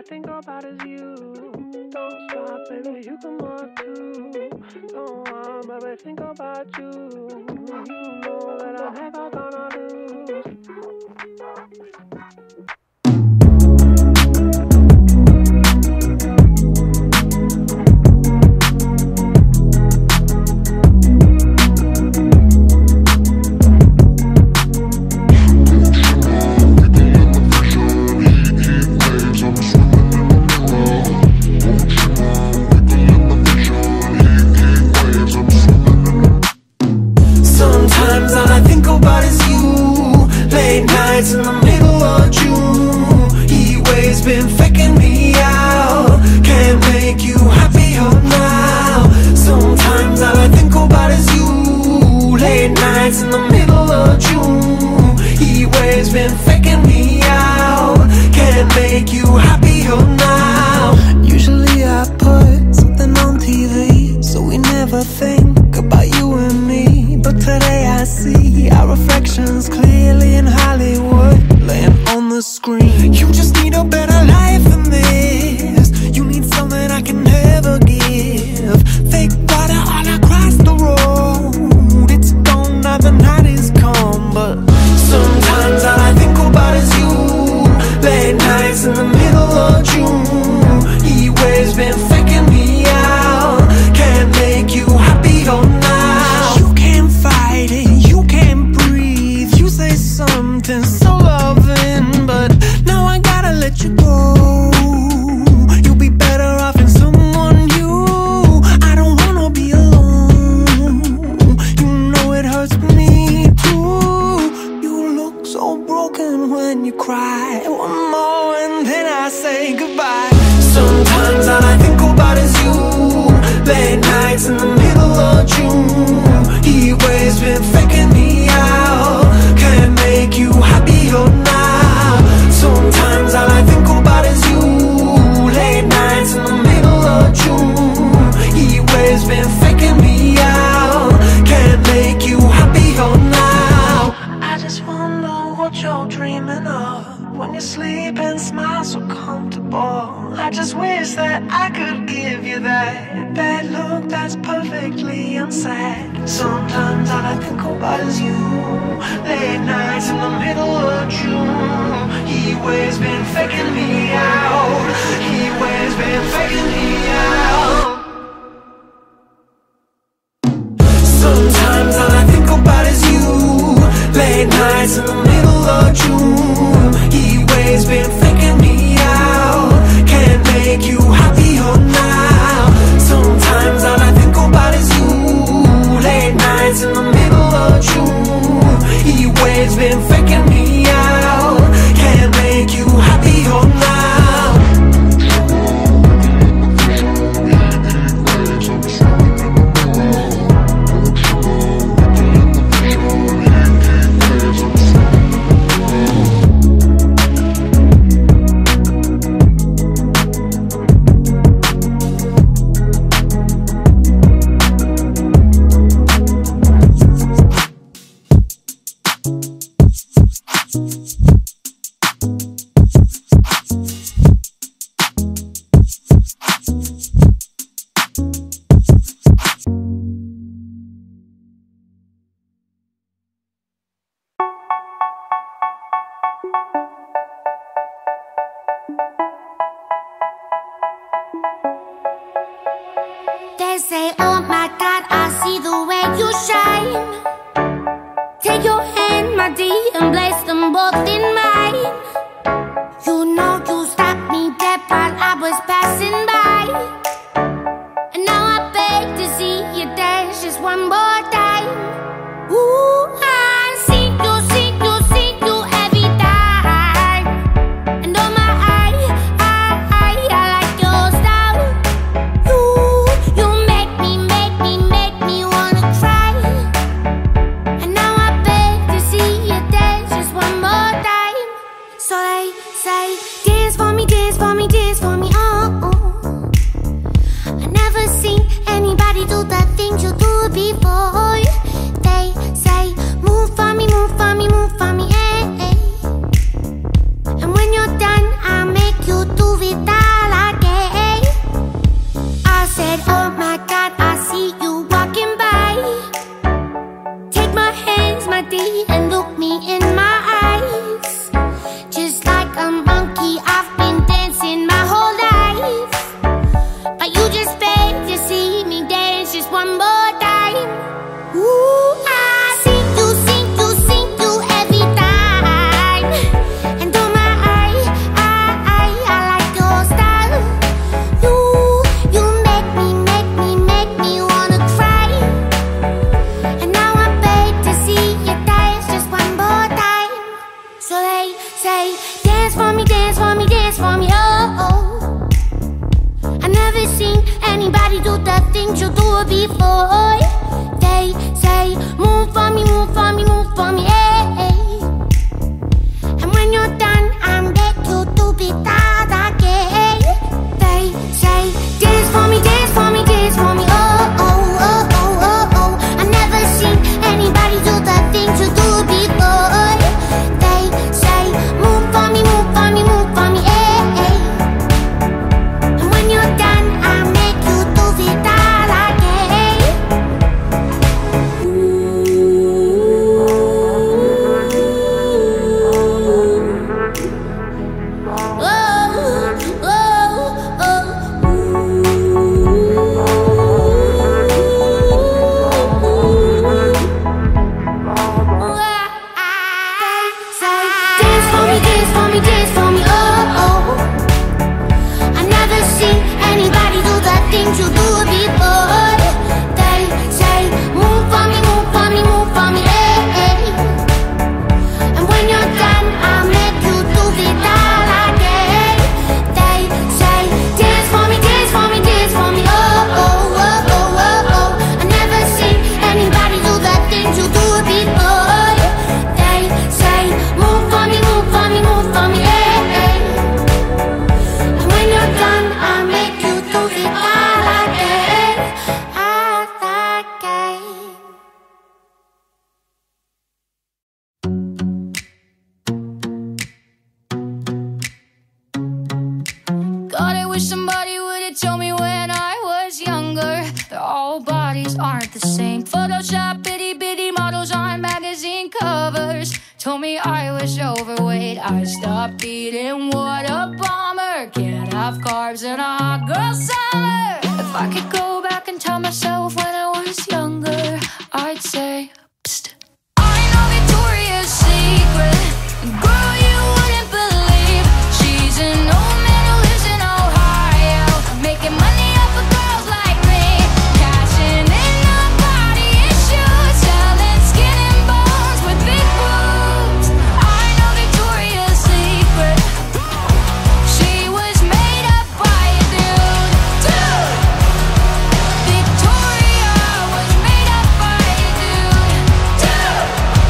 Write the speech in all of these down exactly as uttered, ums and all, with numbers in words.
think about is you. Don't stop, baby, you come up too. Don't want, baby, think about you. You know that I'm never gonna lose. Sometimes all I think about is you. Late nights in the middle of June. Heat waves been faking me out. Can't make you happier now. Sometimes all I think about is you. Late nights in the middle of June. Heat waves been faking me out. Can't make you happier now. Usually I put something on T V, so we never think about you and me. But today I see our reflections clearly in Hollywood, laying on the screen. You just need a better life than this. You need something I can never give. Fake water all across the road. It's gone now, the night is come. But sometimes all I think about is you. Late nights in the middle of June. Heat waves been faking me out. Can't make you happier now. You can't fight it, you can't breathe. You say something so loving, but now I gotta let you go. You'll be better off in someone new. I don't wanna be alone. You know it hurts me too. You look so broken when you cry. One more and then I say goodbye. Sometimes all I think about is you. Late nights in the middle of June. Heat waves been faking me out. Can't make you happier now. Sometimes all I think about is you. Late nights in the middle of June. Heat waves been faking me out. Can't make you happier now. I just wonder what you're dreaming of when you sleep and smile so comfortable. I just wish that I could give you that that look that's perfectly unsaid. Sometimes all I think about is you. Late nights in the middle of June. Heat waves been faking me out. Heat waves been faking me out. Sometimes all I think about is you. Late nights in the middle of June. Heat waves been faking me out. Can't make you happier now. Sometimes all I think about is you. Late nights in the middle of June. Heat waves been faking me out. Can't make you happier now. things you do before. They say, move for me, move for me, move for me, hey. And when you're done, I'm back you to be that again. They say, dance for me, dance for me, dance for me, oh, oh, oh, oh, oh, oh. I never seen anybody do the things you do before. They say, move for me, move for me, move for me, hey. And when you're done, I'll make you do it all again. Oh, oh, oh, dance for me, dance for me, dance for me, oh, oh. I never seen anybody do the things you do before. They say, move for me, move for me, move for me, hey. And when you're done, I'll make you do it all again. They say, dance for me, dance for me, dance for me, oh, oh, oh, oh, oh, oh. I never seen anybody do the things you do before. They say, move for me, move for me, move for me, hey. And when you're done, I'll make you do it all again, all again. God, I wish somebody would've told me when I was younger that all bodies aren't the same. Photoshop itty bitty models on magazine covers told me I was overweight. I stopped eating, what a bummer. Can't have carbs in a hot girl summer. If I could go back and tell myself when I was younger, I'd say, psst. I know Victoria's Secret, girl, you wouldn't believe. She's an old man who lives in Ohio, making money off of girls like me, cashing in on body issues, selling skin and bones with big boobs. I know Victoria's Secret. She was made up by a dude, dude. Victoria was made up by a dude, dude.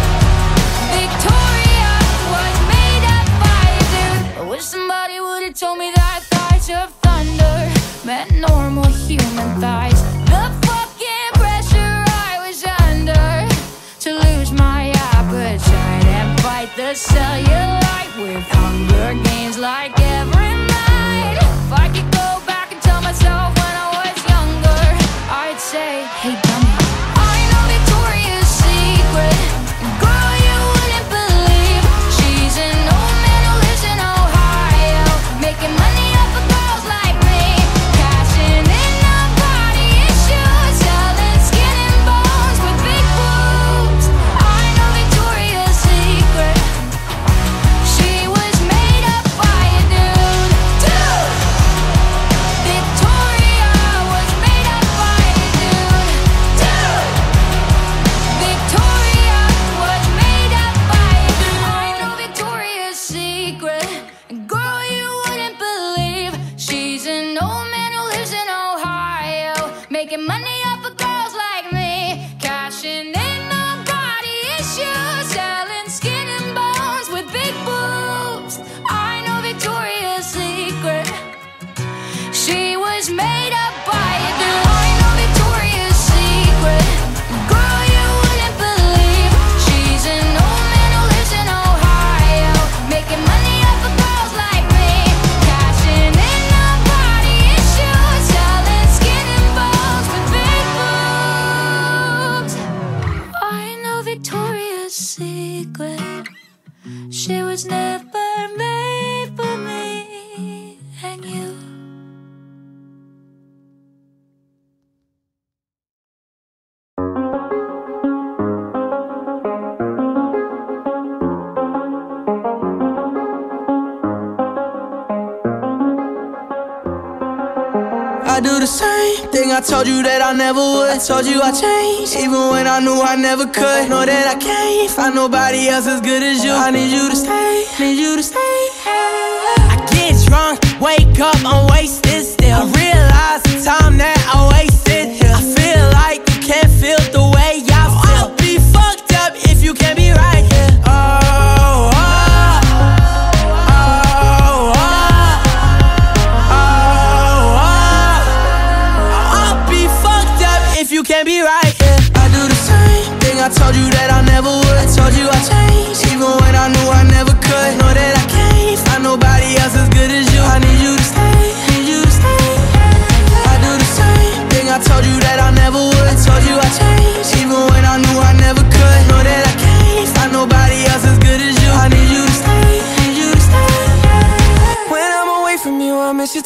Victoria was made up by a dude. I wish somebody would've told me that thighs of thunder meant normal human thighs. The fucking pressure I was under to lose my appetite and fight the cellulite with Hunger Games like every night. If I could go back and tell myself when I was younger, I'd say, hey dummy, I know Victoria's Secret, girl, you wouldn't believe. She's an old man who lives in Ohio, making money off of girls like me, cashing in on body issues, selling skin and bones with big boobs. I know Victoria's Secret. She was made up by a dude, dude. Victoria was made up by a dude, dude. Victoria was made up by a dude. I know Victoria's Secret, girl, you wouldn't believe. She's an old man who lives in Ohio, making money off of girls like me, cashing in on body issues, selling skin and bones with big boobs. I know Victoria's Secret. She was made up by a dude. I know Victoria's Secret, girl, you wouldn't believe. She's an old man who lives in Ohio, making money off of girls like me, cashing in on body issues, selling skin and bones with big boobs. I know Victoria's Secret. She was never made for me and you. I do the same thing I told you that I never would. I told you I changed, even when I knew I never could. Know that I can't find nobody else as good as you. I need you to stay, need you to stay. I get drunk, wake up, I'm wasted still. I realize the time that I wasted here.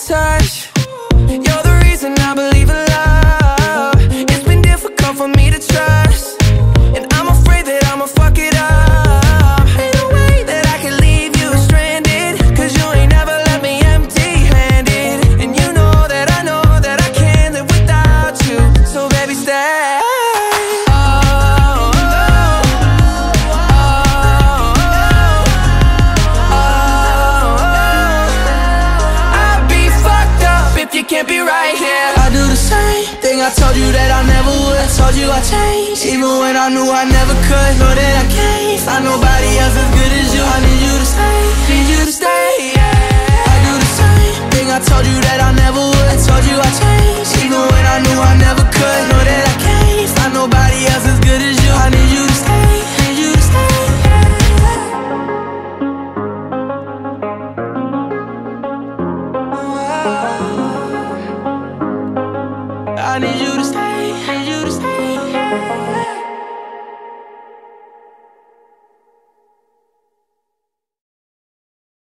touch. You're the reason I believe in love. It's been difficult for me to trust, and I'm afraid that I'ma fuck it up. Ain't no way that I can leave you stranded, cause you ain't never left me empty-handed. And you know that I know that I can't live without you. So baby, stay. Can't be right here. I do the same thing I told you that I never would. I told you I changed, even when I knew I never could. Know that I can't find nobody else as good as you. I need you to stay, need you to stay, yeah. I do the same thing I told you that I never would. I told you I changed, even when I knew I never could. Know that I can't find nobody else as good as you. I need you to stay, need you to stay, I need you